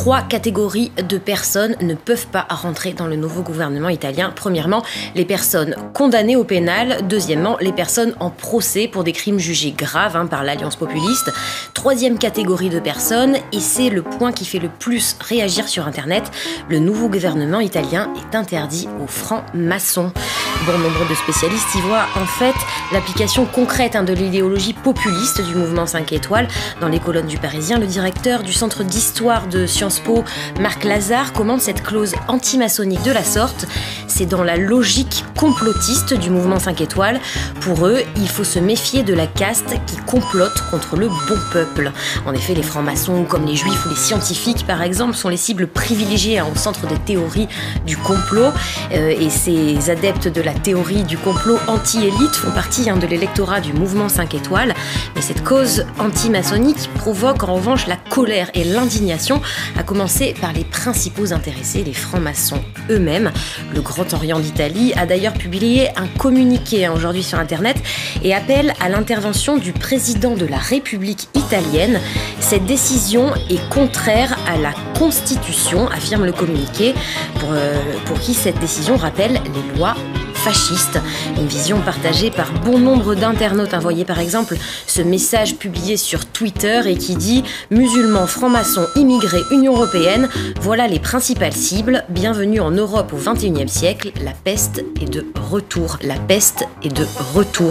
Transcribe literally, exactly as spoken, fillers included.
Trois catégories de personnes ne peuvent pas rentrer dans le nouveau gouvernement italien. Premièrement, les personnes condamnées au pénal. Deuxièmement, les personnes en procès pour des crimes jugés graves hein, par l'Alliance populiste. Troisième catégorie de personnes, et c'est le point qui fait le plus réagir sur Internet, le nouveau gouvernement italien est interdit aux francs-maçons. Bon nombre de spécialistes y voient en fait l'application concrète hein, de l'idéologie populiste du mouvement cinq étoiles. Dans les colonnes du Parisien, le directeur du centre d'histoire de Sciences Po, Marc Lazare, commente cette clause anti-maçonnique de la sorte. C'est dans la logique complotiste du mouvement cinq étoiles. Pour eux, il faut se méfier de la caste qui complote contre le bon peuple. En effet, les francs-maçons, comme les juifs ou les scientifiques par exemple, sont les cibles privilégiées hein, au centre des théories du complot. Euh, et ces adeptes de la théorie du complot anti-élite font partie hein, de l'électorat du mouvement cinq étoiles. Mais cette cause anti-maçonnique provoque en revanche la colère et l'indignation, à commencer par les principaux intéressés, les francs-maçons eux-mêmes. Le Grand Orient d'Italie a d'ailleurs publié un communiqué hein, aujourd'hui sur Internet et appelle à l'intervention du président de la République italienne. Cette décision est contraire à la Constitution, affirme le communiqué, pour, euh, pour qui cette décision rappelle les lois fasciste. Une vision partagée par bon nombre d'internautes. Voyez par exemple ce message publié sur Twitter et qui dit « Musulmans, francs-maçons, immigrés, Union européenne, voilà les principales cibles. Bienvenue en Europe au vingt et unième siècle. La peste est de retour. La peste est de retour. »